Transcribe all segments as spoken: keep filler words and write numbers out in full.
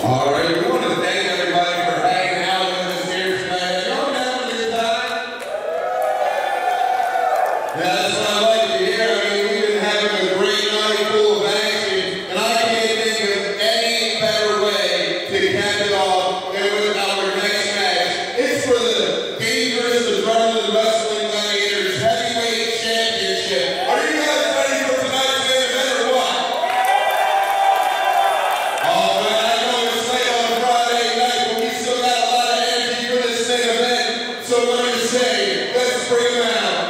All right, we want to thank everybody for hanging out with us here tonight. Y'all been having a good time? Yeah, that's what I like to hear. I mean, we've been having a great night full of action, and I can't think of any better way to cap it off than with our next match. It's for the Dangerous Adrenaline Wrestling Gladiators Heavyweight Championship. Are you guys ready for tonight's main event or what? All right. So what do you say? Let's bring them out.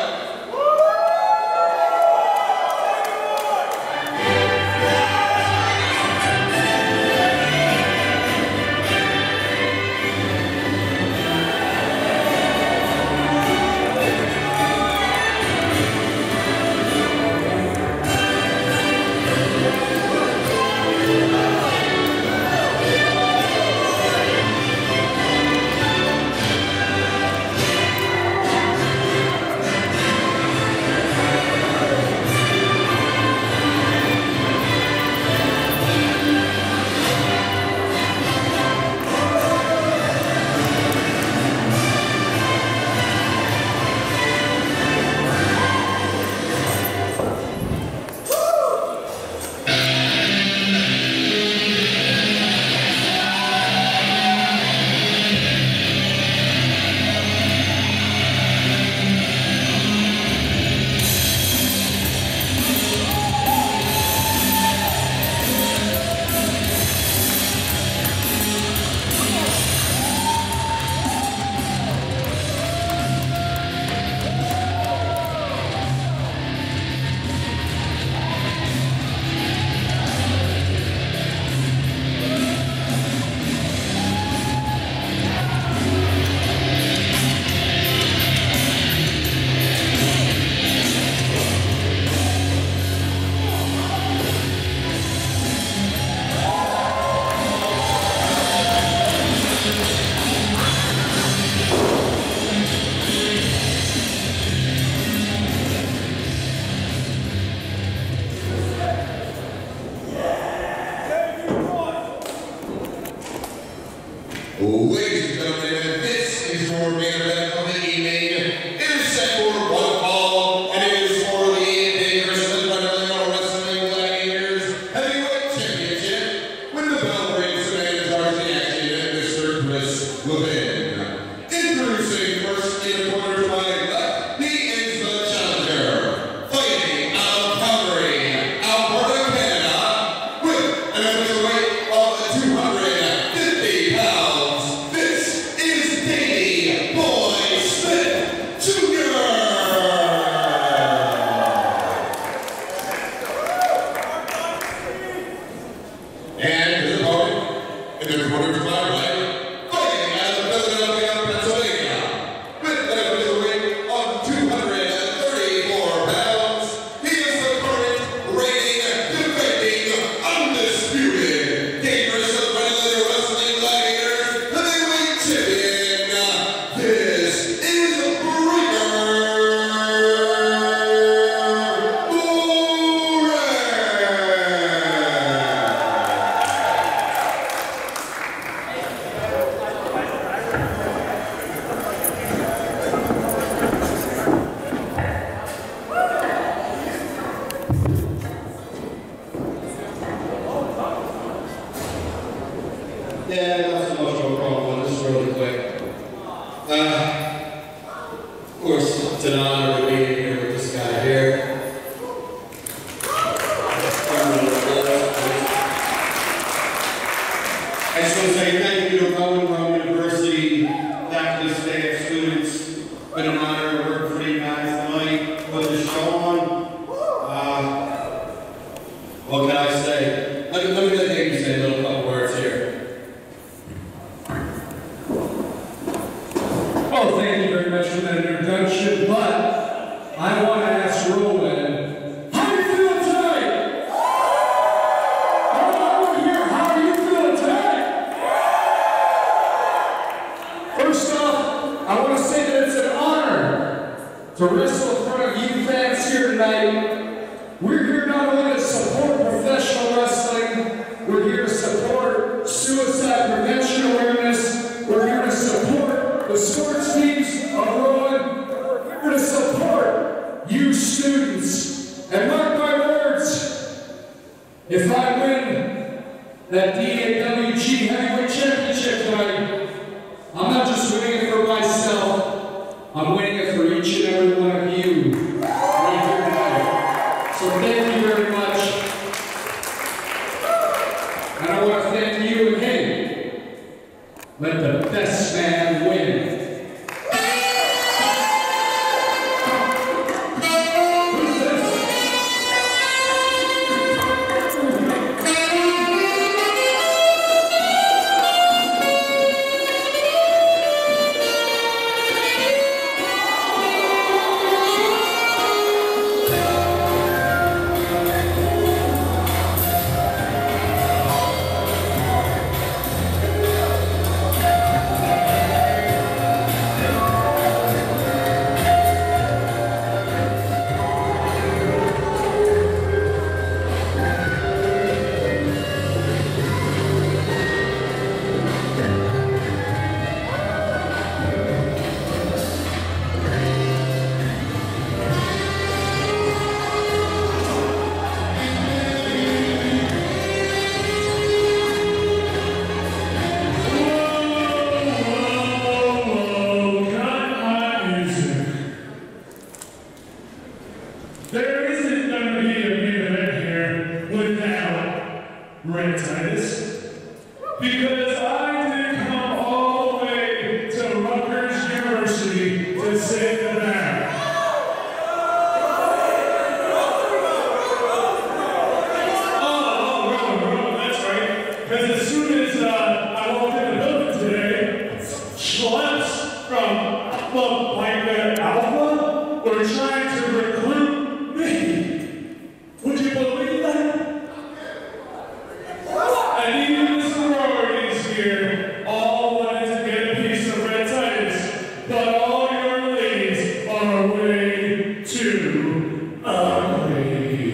Ladies and gentlemen, this is your main event of the evening. It is set for one fall, and it is for the Dangerous Adrenaline Wrestling Gladiators Heavyweight Championship. When the bell rings, the man in charge of the action, Mister Chris Levin. Introducing first in the corner to my left, he is the challenger, fighting out of Calgary, Alberta, Canada, with an official weight of two hundred fifty pounds. And his opponent, in the corner to my right, fighting out of Philadelphia, Pennsylvania, with an official weight of two hundred thirty-four pounds, he is the current reigning, defending, undisputed, Dangerous Adrenaline Wrestling Gladiators Heavyweight Champion. This is Breaker. Yeah, not so much of a problem, just really quick. Uh, of course, it's an honor to be here with this guy here. I just want to say thank you to Rowan Rowan University, faculty, staff, students. It's been an honor to work for you guys tonight. Put this show on. Uh, what can I say? Let me, let me let you say a little couple words here. Well, thank you very much for that introduction, but I want to ask Rowan, how are you feeling tonight? I want to hear, how are you feeling tonight? First off, I want to say that it's an honor to wrestle in front of you fans here tonight. We're here not only to support professional wrestling, we're here to support suicide that D A W G Heavyweight Championship tonight. I'm not just winning it for myself, I'm winning it for each and every one of you right here tonight. So thank you very much. And I want to thank you again. Let the best man win. There isn't going to be a big event here without Red Titus, because I did come all the way to Rutgers University to sit in the back. Oh, oh, wrong, wrong, that's right. Because as soon as uh, I walked in the building today, schleps from, well, like the Alpha were trying to recruit. Would you believe that? And even the sororities here all wanted to get a piece of Red Titus, but all your ladies are way too ugly.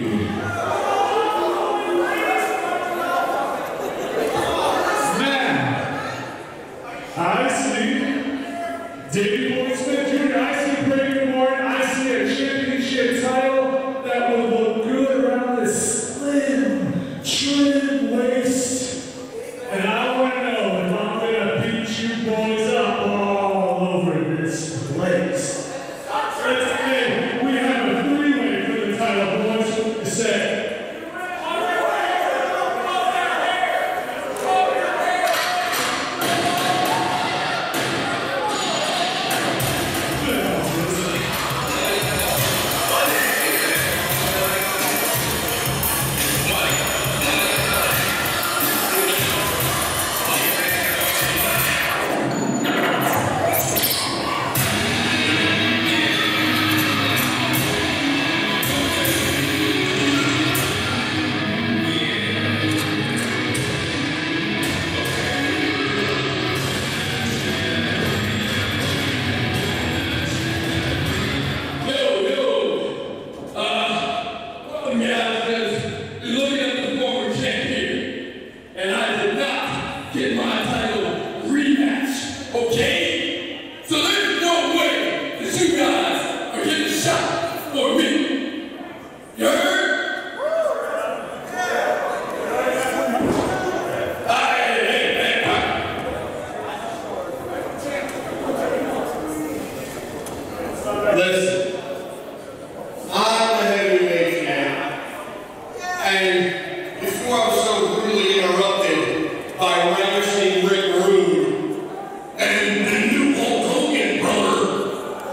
Now, I see Davey Boy Smith Junior, I see Brady Morton, I see a championship title that will look good around this slim, trim waist. And I want to know if I'm going to beat you boys up all over this place. Let's begin. We have a three-way for the title, boys. Set. Listen, I'm the heavyweight champ, and before I was so rudely interrupted by ravishing Rick Rude and the new Hulk Hogan, brother,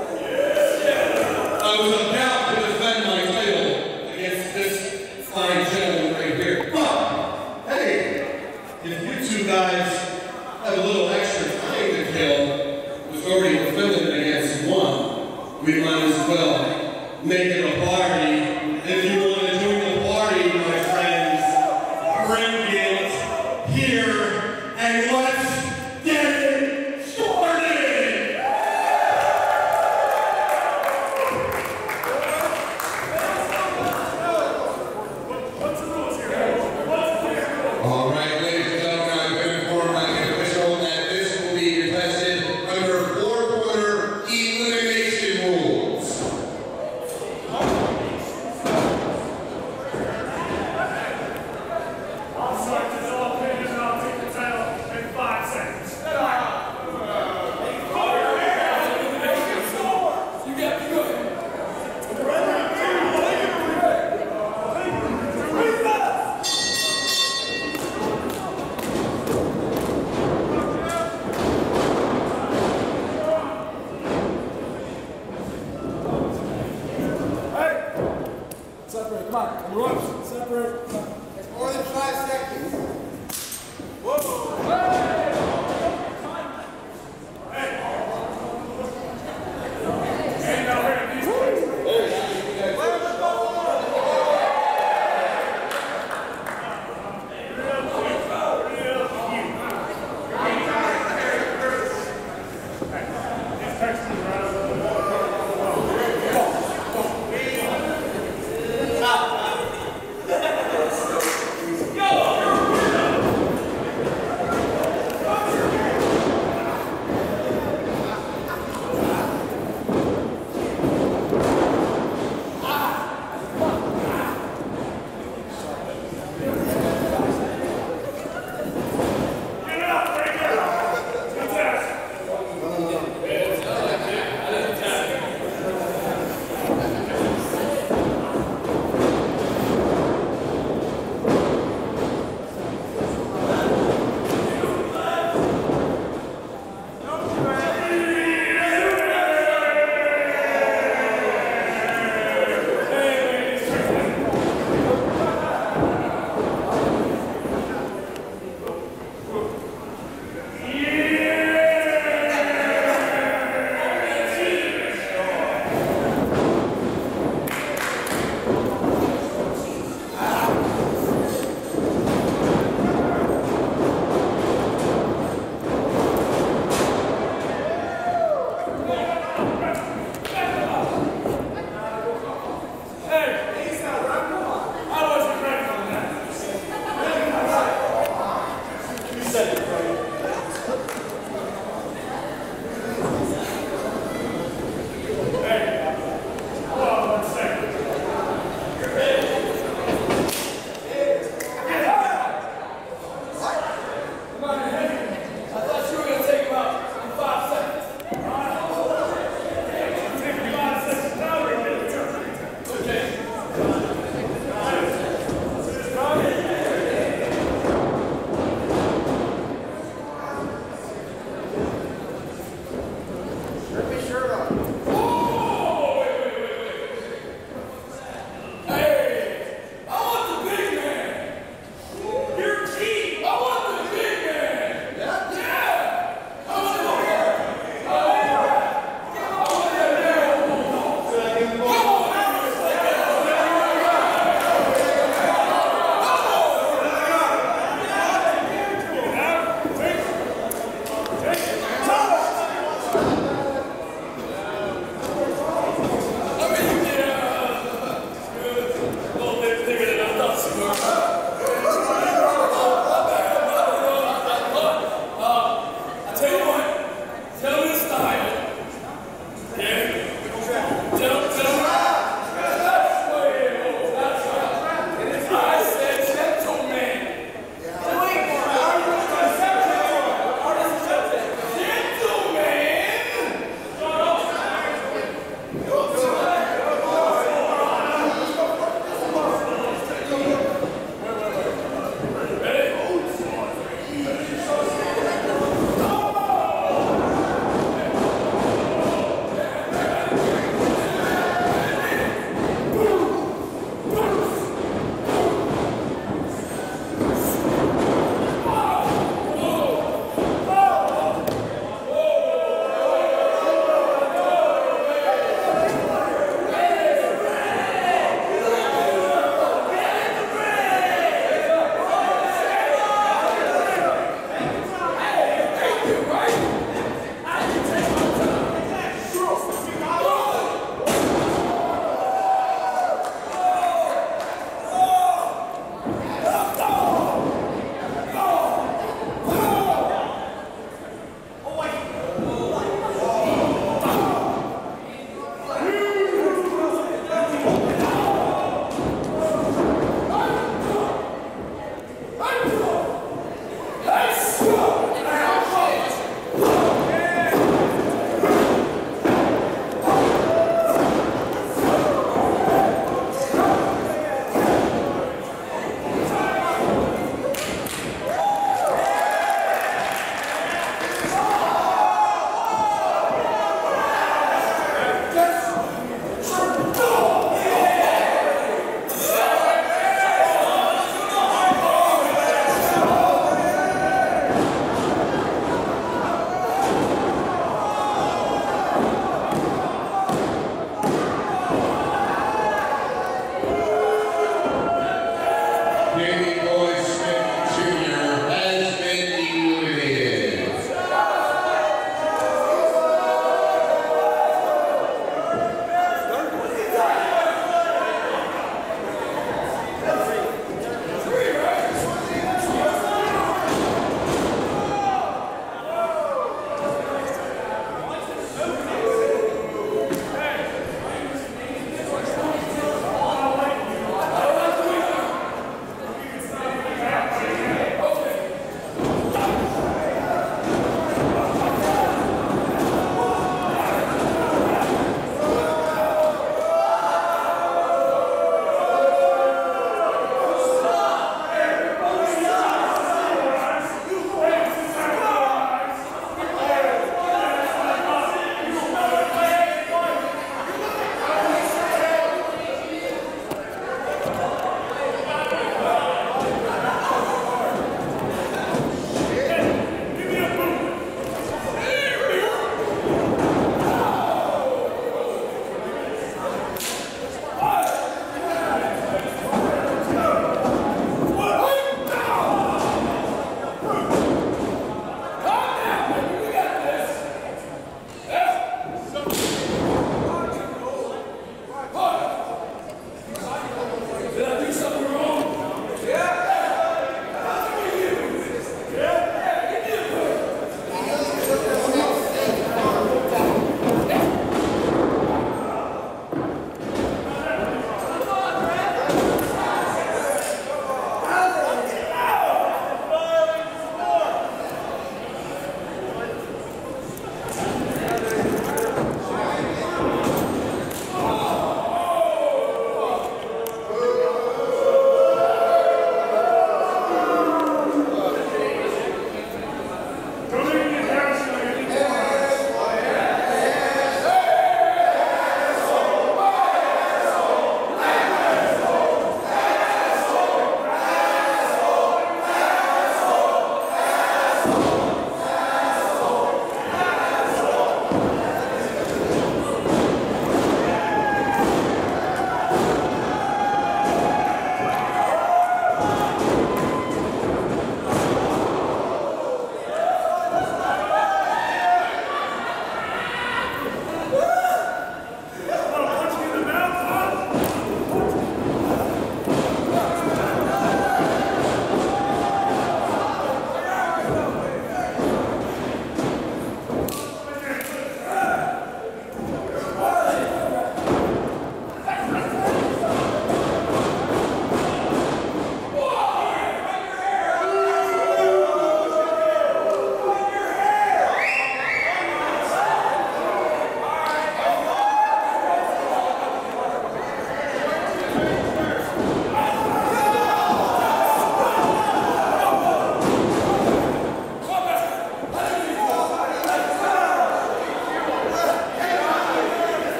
I was about to defend my title against this fine gentleman right here. But, hey, if you two guys have a little extra time to kill, was already fulfilling against one, we might as well make it a party. If you want to join the party, my friends, bring it here and let's get it started! All right, ladies and gentlemen, I've been informed by the official that this will be contested under four-quarter elimination rules. I'll start this off.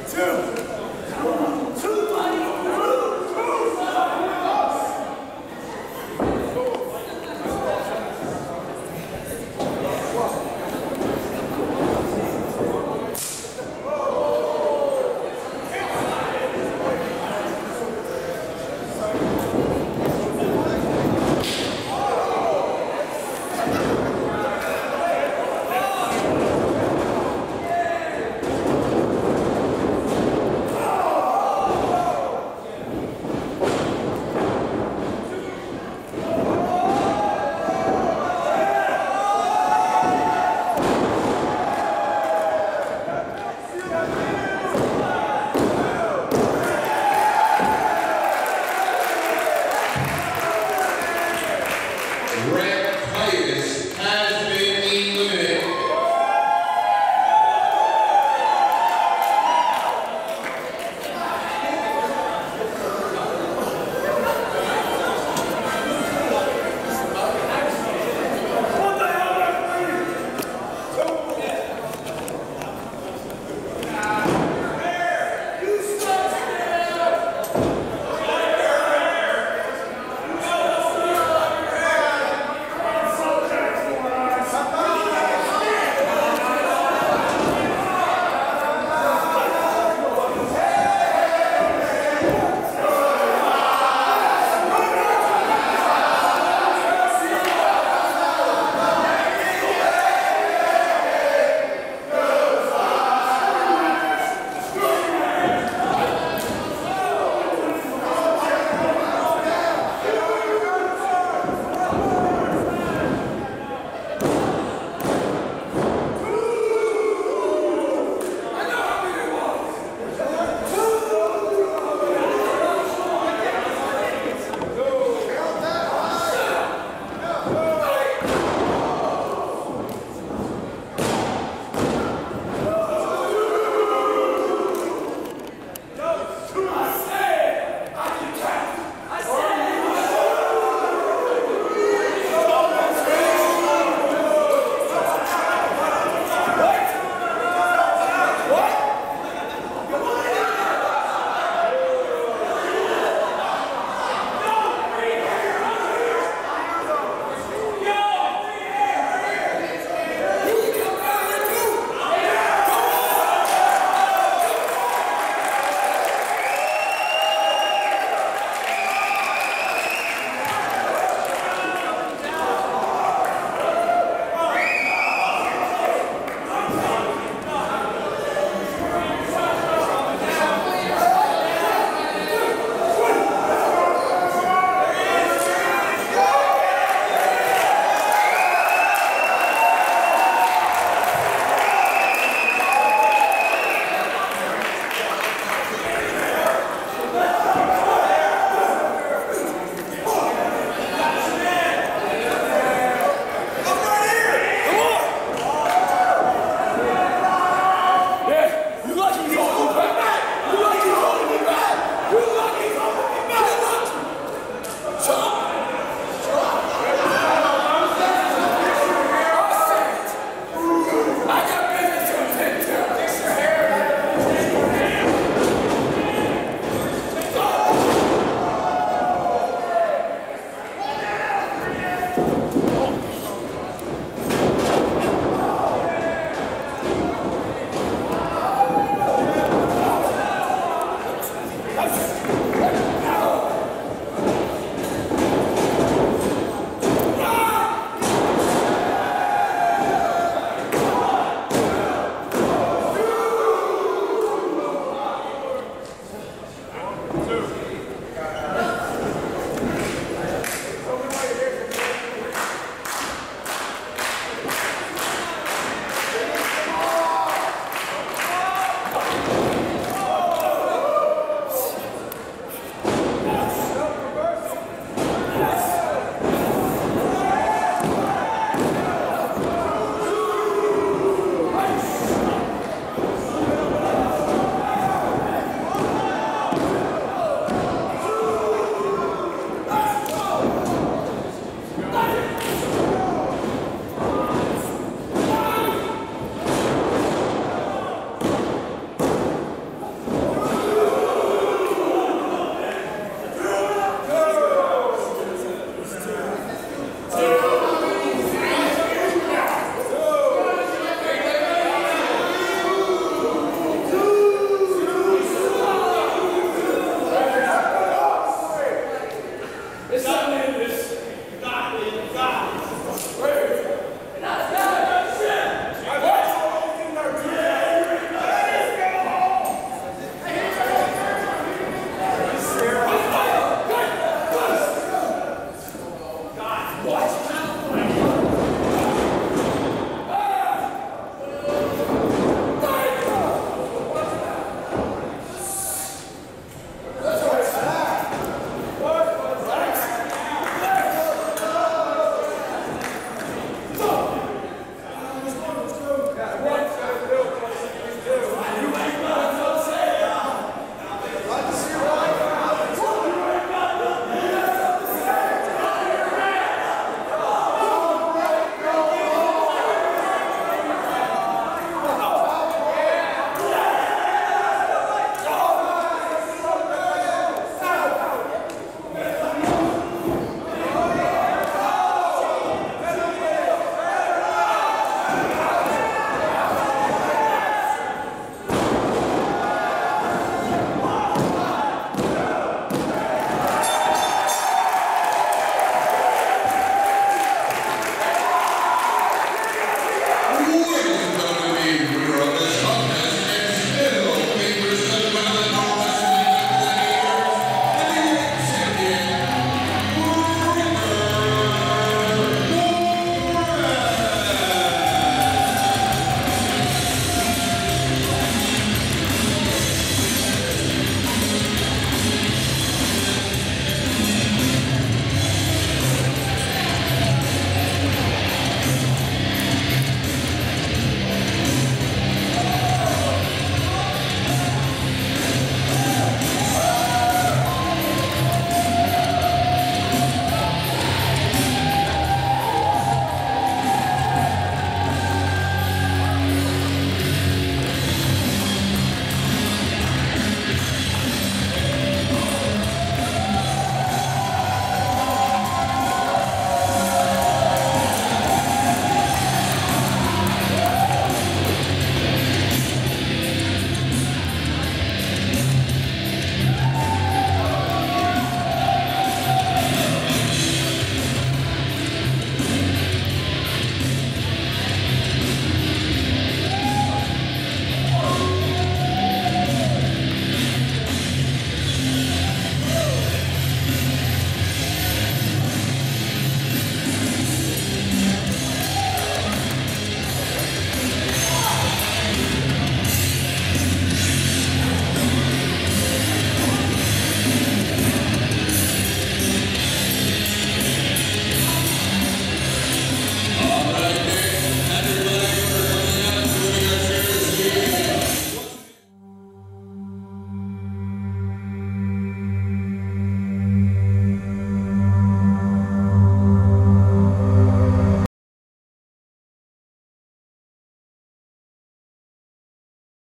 two.